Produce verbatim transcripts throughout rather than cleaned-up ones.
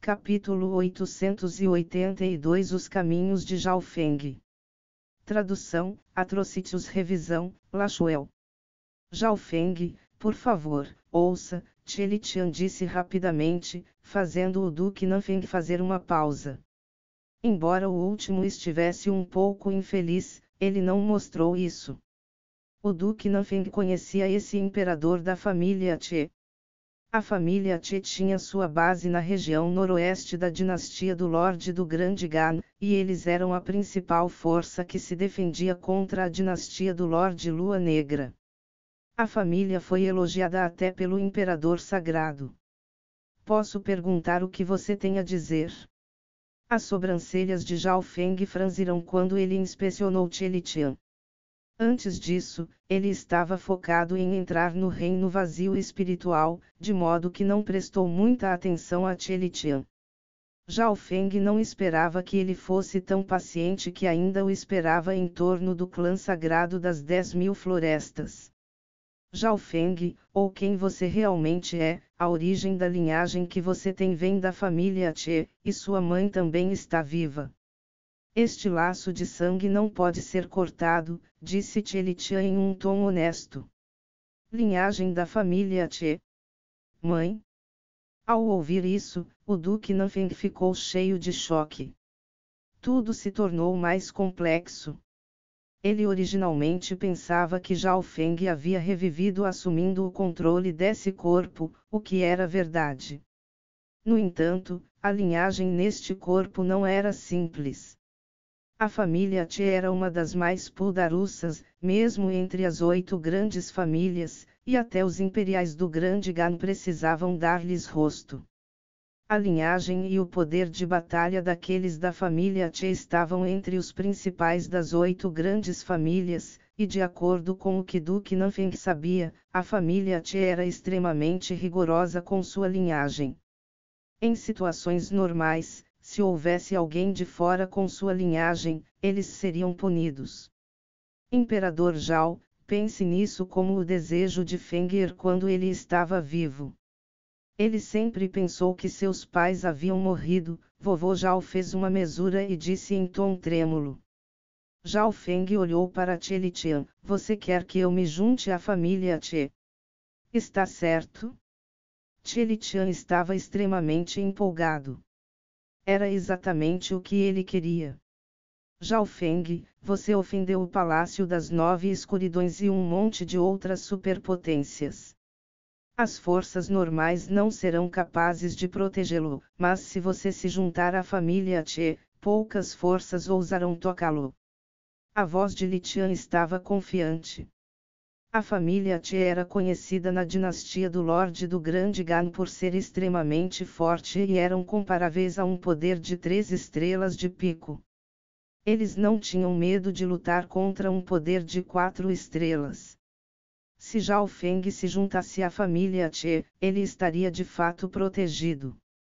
Capítulo oitocentos e oitenta e dois Os caminhos de Zhao Feng. Tradução, Atrocities Revisão, Lachuel. Zhao Feng, por favor, ouça, Cheli Tian disse rapidamente, fazendo o Duque Nanfeng fazer uma pausa. Embora o último estivesse um pouco infeliz, ele não mostrou isso. O Duque Nanfeng conhecia esse imperador da família Che. A família Che tinha sua base na região noroeste da dinastia do Lorde do Grande Gan, e eles eram a principal força que se defendia contra a dinastia do Lorde Lua Negra. A família foi elogiada até pelo imperador sagrado. Posso perguntar o que você tem a dizer? As sobrancelhas de Zhao Feng franziram quando ele inspecionou Cheli Tian. Antes disso, ele estava focado em entrar no reino vazio espiritual, de modo que não prestou muita atenção a Cheli Tian. Zhao Feng não esperava que ele fosse tão paciente que ainda o esperava em torno do clã sagrado das Dez Mil Florestas. Zhao Feng, ou quem você realmente é, a origem da linhagem que você tem vem da família Che, e sua mãe também está viva. Este laço de sangue não pode ser cortado, disse Cheli Tian em um tom honesto. Linhagem da família Che. Mãe? Ao ouvir isso, o Duque Nanfeng ficou cheio de choque. Tudo se tornou mais complexo. Ele originalmente pensava que Zhao Feng havia revivido assumindo o controle desse corpo, o que era verdade. No entanto, a linhagem neste corpo não era simples. A família Che era uma das mais poderosas, mesmo entre as oito grandes famílias, e até os imperiais do Grande Gan precisavam dar-lhes rosto. A linhagem e o poder de batalha daqueles da família Che estavam entre os principais das oito grandes famílias, e de acordo com o que Duque Nanfeng sabia, a família Che era extremamente rigorosa com sua linhagem. Em situações normais, se houvesse alguém de fora com sua linhagem, eles seriam punidos. Imperador Zhao, pense nisso como o desejo de Feng'er quando ele estava vivo. Ele sempre pensou que seus pais haviam morrido. Vovô Zhao fez uma mesura e disse em tom trêmulo. Zhao Feng olhou para Cheli Tian. Você quer que eu me junte à família Che? Está certo? Cheli Tian estava extremamente empolgado. Era exatamente o que ele queria. Zhao Feng, você ofendeu o Palácio das Nove Escuridões e um monte de outras superpotências. As forças normais não serão capazes de protegê-lo, mas se você se juntar à família Che, poucas forças ousarão tocá-lo. A voz de Li Tian estava confiante. A família Che era conhecida na dinastia do Lorde do Grande Gan por ser extremamente forte e eram comparáveis a um poder de três estrelas de pico. Eles não tinham medo de lutar contra um poder de quatro estrelas. Se Zhao Feng se juntasse à família Che, ele estaria de fato protegido.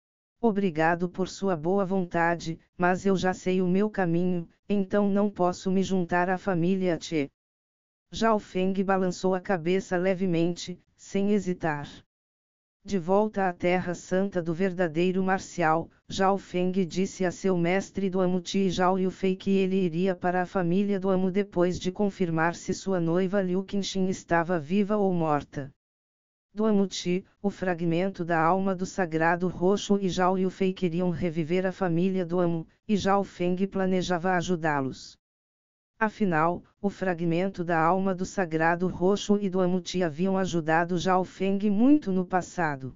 Obrigado por sua boa vontade, mas eu já sei o meu caminho, então não posso me juntar à família Che. Zhao Feng balançou a cabeça levemente, sem hesitar. De volta à Terra Santa do verdadeiro marcial, Zhao Feng disse a seu mestre Duamu Ti Zhao Yufei que ele iria para a família Duamu depois de confirmar se sua noiva Liu Qinxin estava viva ou morta. Duamu Ti, o fragmento da alma do Sagrado Roxo e Zhao Yufei queriam reviver a família Duamu, e Zhao Feng planejava ajudá-los. Afinal, o fragmento da alma do Sagrado Roxo e do Amuti haviam ajudado Zhao Feng muito no passado.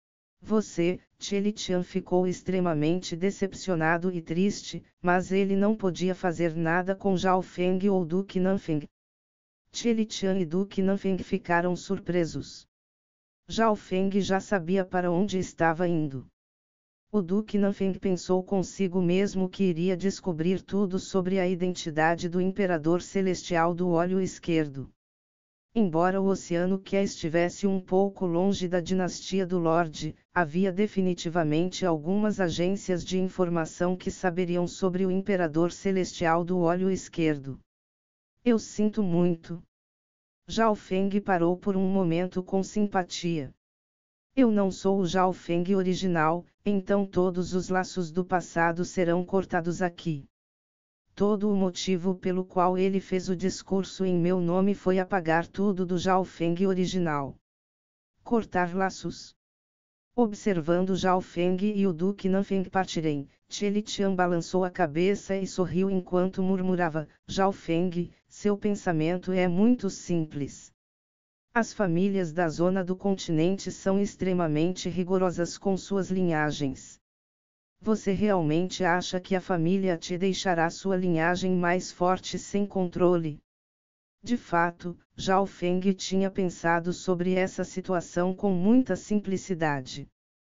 Você, Cheli Tian ficou extremamente decepcionado e triste, mas ele não podia fazer nada com Zhao Feng ou Duque Nanfeng. Cheli Tian e Duque Nanfeng ficaram surpresos. Zhao Feng já sabia para onde estava indo. O Duque Nanfeng pensou consigo mesmo que iria descobrir tudo sobre a identidade do Imperador Celestial do Olho Esquerdo. Embora o Oceano Que estivesse um pouco longe da dinastia do Lorde, havia definitivamente algumas agências de informação que saberiam sobre o Imperador Celestial do Olho Esquerdo. Eu sinto muito. Zhao Feng parou por um momento com simpatia. Eu não sou o Zhao Feng original, então todos os laços do passado serão cortados aqui. Todo o motivo pelo qual ele fez o discurso em meu nome foi apagar tudo do Zhao Feng original. Cortar laços. Observando Zhao Feng e o Duque Nanfeng partirem, Cheli Tian balançou a cabeça e sorriu enquanto murmurava: Zhao Feng, seu pensamento é muito simples. As famílias da zona do continente são extremamente rigorosas com suas linhagens. Você realmente acha que a família te deixará sua linhagem mais forte sem controle? De fato, Zhao Feng tinha pensado sobre essa situação com muita simplicidade.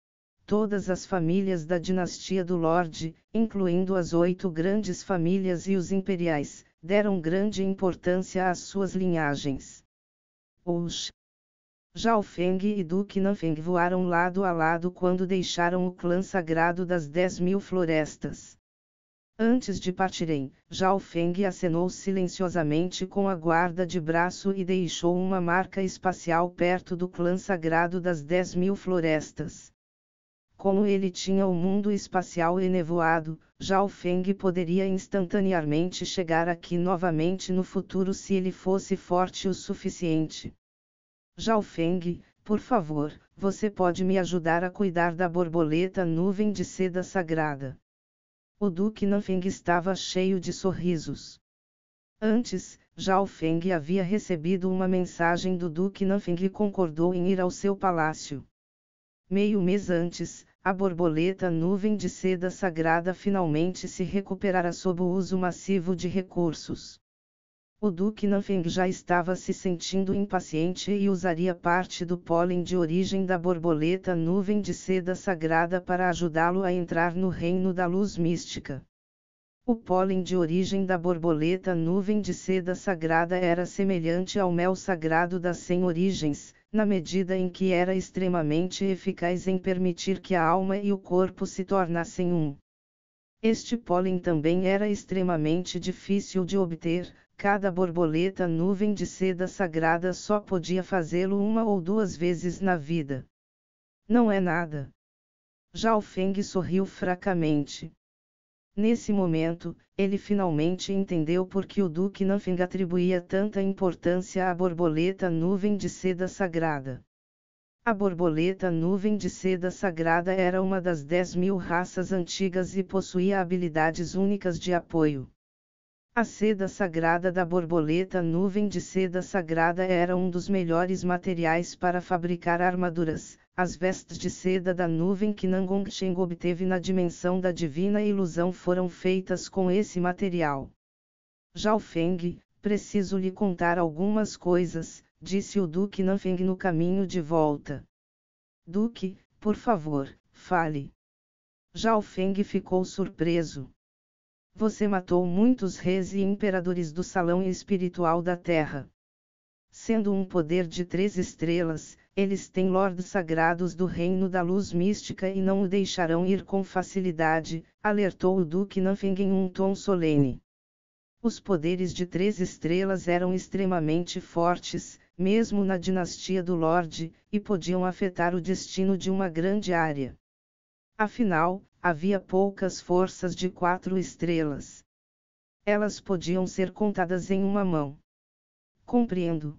Todas as famílias da dinastia do Lorde, incluindo as oito grandes famílias e os imperiais, deram grande importância às suas linhagens. Os Zhao Feng e Duque Nanfeng voaram lado a lado quando deixaram o clã sagrado das Dez Mil Florestas. Antes de partirem, Zhao Feng acenou silenciosamente com a guarda de braço e deixou uma marca espacial perto do clã sagrado das Dez Mil Florestas. Como ele tinha o mundo espacial enevoado, Zhao Feng poderia instantaneamente chegar aqui novamente no futuro se ele fosse forte o suficiente. Zhao Feng, por favor, você pode me ajudar a cuidar da borboleta nuvem de seda sagrada. O Duque Nanfeng estava cheio de sorrisos. Antes, Zhao Feng havia recebido uma mensagem do Duque Nanfeng e concordou em ir ao seu palácio. Meio mês antes, a borboleta nuvem de seda sagrada finalmente se recuperara sob o uso massivo de recursos. O Duque Nanfeng já estava se sentindo impaciente e usaria parte do pólen de origem da borboleta nuvem de seda sagrada para ajudá-lo a entrar no reino da luz mística. O pólen de origem da borboleta nuvem de seda sagrada era semelhante ao mel sagrado das cem origens, na medida em que era extremamente eficaz em permitir que a alma e o corpo se tornassem um. Este pólen também era extremamente difícil de obter. Cada borboleta nuvem de seda sagrada só podia fazê-lo uma ou duas vezes na vida. Não é nada. Zhao Feng sorriu fracamente. Nesse momento, ele finalmente entendeu por que o Duque Nanfeng atribuía tanta importância à borboleta nuvem de seda sagrada. A borboleta nuvem de seda sagrada era uma das dez mil raças antigas e possuía habilidades únicas de apoio. A seda sagrada da borboleta nuvem de seda sagrada era um dos melhores materiais para fabricar armaduras. As vestes de seda da nuvem que Nangongcheng obteve na dimensão da divina ilusão foram feitas com esse material. Zhao Feng, preciso lhe contar algumas coisas, disse o Duque Nanfeng no caminho de volta. Duque, por favor, fale. Zhao Feng ficou surpreso. Você matou muitos reis e imperadores do salão espiritual da Terra. Sendo um poder de três estrelas, eles têm lordes sagrados do reino da luz mística e não o deixarão ir com facilidade, alertou o Duque Nanfeng em um tom solene. Os poderes de três estrelas eram extremamente fortes, mesmo na dinastia do Lorde, e podiam afetar o destino de uma grande área. Afinal, havia poucas forças de quatro estrelas. Elas podiam ser contadas em uma mão. Compreendo.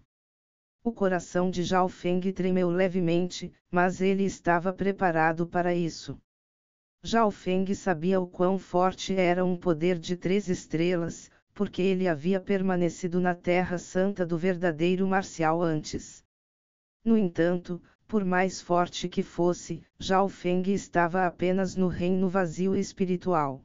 O coração de Zhao Feng tremeu levemente, mas ele estava preparado para isso. Zhao Feng sabia o quão forte era um poder de três estrelas, porque ele havia permanecido na Terra Santa do verdadeiro marcial antes. No entanto, por mais forte que fosse, Zhao Feng estava apenas no reino vazio espiritual.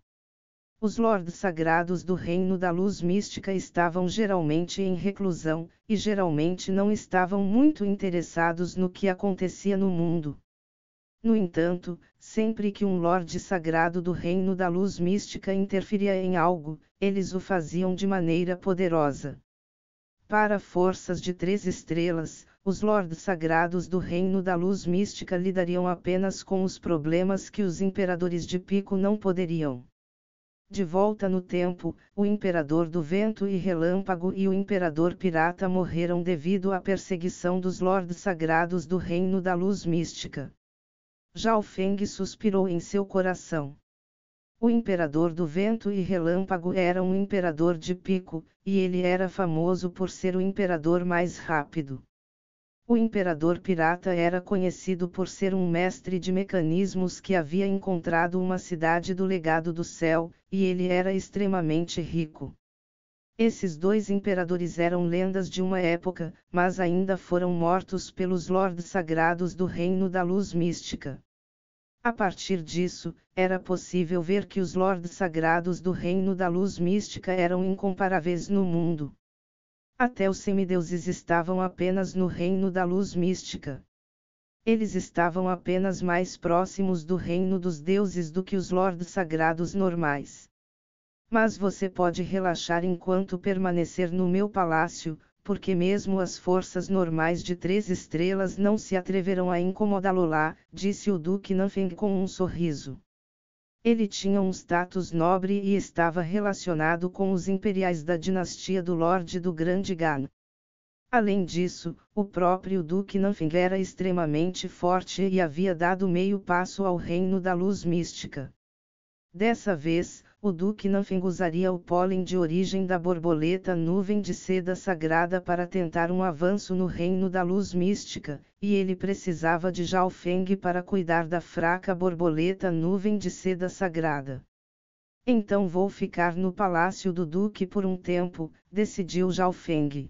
Os lordes sagrados do reino da luz mística estavam geralmente em reclusão, e geralmente não estavam muito interessados no que acontecia no mundo. No entanto, sempre que um lorde sagrado do reino da luz mística interferia em algo, eles o faziam de maneira poderosa. Para forças de três estrelas, os lordes sagrados do reino da luz mística lidariam apenas com os problemas que os imperadores de pico não poderiam. De volta no tempo, o Imperador do Vento e Relâmpago e o Imperador Pirata morreram devido à perseguição dos Lordes Sagrados do Reino da Luz Mística. Zhao Feng suspirou em seu coração. O Imperador do Vento e Relâmpago era um imperador de pico, e ele era famoso por ser o imperador mais rápido. O Imperador Pirata era conhecido por ser um mestre de mecanismos que havia encontrado uma cidade do legado do céu, e ele era extremamente rico. Esses dois imperadores eram lendas de uma época, mas ainda foram mortos pelos Lordes Sagrados do Reino da Luz Mística. A partir disso, era possível ver que os Lordes Sagrados do Reino da Luz Mística eram incomparáveis no mundo. Até os semideuses estavam apenas no reino da luz mística. Eles estavam apenas mais próximos do reino dos deuses do que os lordes sagrados normais. Mas você pode relaxar enquanto permanecer no meu palácio, porque mesmo as forças normais de três estrelas não se atreverão a incomodá-lo lá, disse o Duque Nanfeng com um sorriso. Ele tinha um status nobre e estava relacionado com os imperiais da dinastia do Lorde do Grande Gan. Além disso, o próprio Duque Nanfeng era extremamente forte e havia dado meio passo ao reino da luz mística. Dessa vez, o Duque Nanfeng usaria o pólen de origem da borboleta nuvem de seda sagrada para tentar um avanço no reino da luz mística, e ele precisava de Zhao Feng para cuidar da fraca borboleta nuvem de seda sagrada. Então vou ficar no palácio do Duque por um tempo, decidiu Zhao Feng.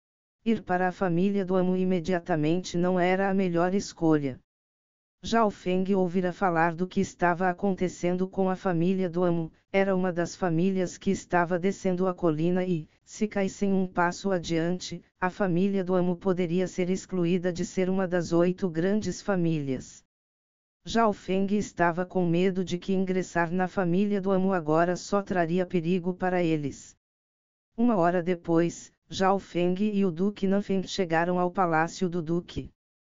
Ir para a família do amo imediatamente não era a melhor escolha. Zhao Feng ouvira falar do que estava acontecendo com a família do amo, era uma das famílias que estava descendo a colina e, se caíssem um passo adiante, a família do amo poderia ser excluída de ser uma das oito grandes famílias. Zhao Feng estava com medo de que ingressar na família do amo agora só traria perigo para eles. Uma hora depois, Zhao Feng e o Duque Nanfeng chegaram ao palácio do Duque.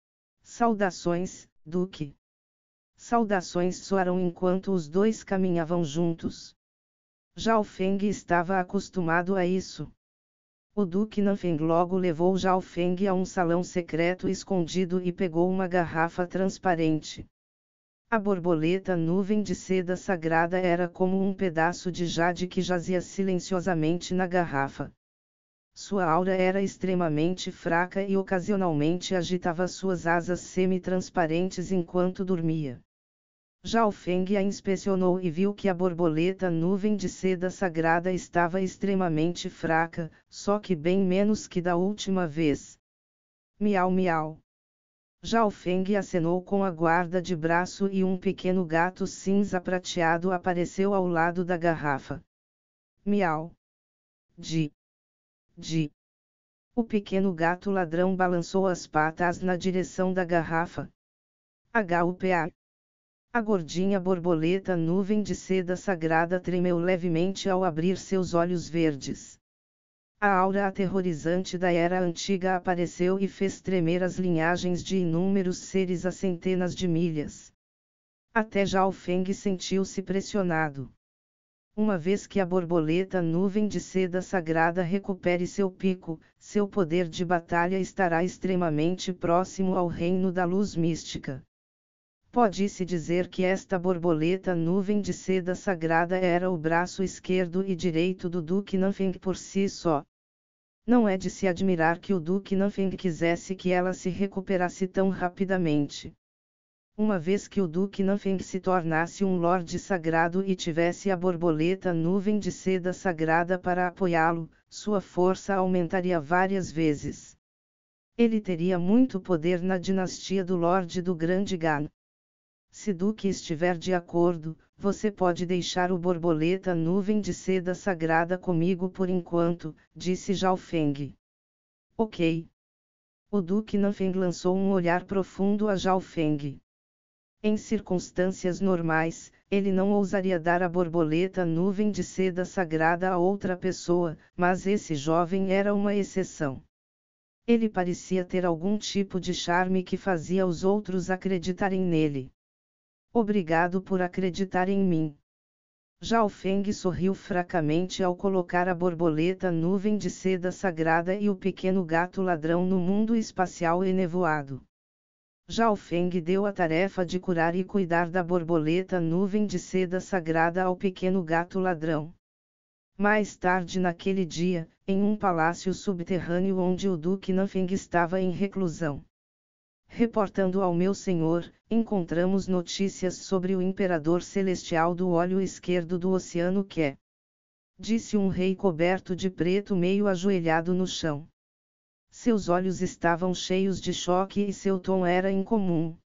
Saudações, Duque. Saudações soaram enquanto os dois caminhavam juntos. Zhao Feng estava acostumado a isso. O Duque Nanfeng logo levou Zhao Feng a um salão secreto escondido e pegou uma garrafa transparente. A borboleta nuvem de seda sagrada era como um pedaço de jade que jazia silenciosamente na garrafa. Sua aura era extremamente fraca e ocasionalmente agitava suas asas semi-transparentes enquanto dormia. Zhao Feng a inspecionou e viu que a borboleta nuvem de seda sagrada estava extremamente fraca, só que bem menos que da última vez. Miau miau. Zhao Feng acenou com a guarda de braço e um pequeno gato cinza prateado apareceu ao lado da garrafa. Miau. Di. Di. O pequeno gato ladrão balançou as patas na direção da garrafa. Hupa. A gordinha borboleta nuvem de seda sagrada tremeu levemente ao abrir seus olhos verdes. A aura aterrorizante da Era Antiga apareceu e fez tremer as linhagens de inúmeros seres a centenas de milhas. Até Zhao Feng sentiu-se pressionado. Uma vez que a borboleta nuvem de seda sagrada recupere seu pico, seu poder de batalha estará extremamente próximo ao reino da luz mística. Pode-se dizer que esta borboleta nuvem de seda sagrada era o braço esquerdo e direito do Duque Nanfeng por si só. Não é de se admirar que o Duque Nanfeng quisesse que ela se recuperasse tão rapidamente. Uma vez que o Duque Nanfeng se tornasse um Lorde Sagrado e tivesse a borboleta nuvem de seda sagrada para apoiá-lo, sua força aumentaria várias vezes. Ele teria muito poder na dinastia do Lorde do Grande Gan. Se Duque estiver de acordo, você pode deixar o borboleta nuvem de seda sagrada comigo por enquanto, disse Zhao Feng. Ok. O Duque Nanfeng lançou um olhar profundo a Zhao Feng. Em circunstâncias normais, ele não ousaria dar a borboleta nuvem de seda sagrada a outra pessoa, mas esse jovem era uma exceção. Ele parecia ter algum tipo de charme que fazia os outros acreditarem nele. Obrigado por acreditar em mim. Zhao Feng sorriu fracamente ao colocar a borboleta nuvem de seda sagrada e o pequeno gato ladrão no mundo espacial enevoado. Zhao Feng deu a tarefa de curar e cuidar da borboleta nuvem de seda sagrada ao pequeno gato ladrão. Mais tarde naquele dia, em um palácio subterrâneo onde o Duque Nanfeng estava em reclusão. Reportando ao meu senhor, encontramos notícias sobre o Imperador Celestial do olho esquerdo do oceano que, disse um rei coberto de preto meio ajoelhado no chão. Seus olhos estavam cheios de choque e seu tom era incomum.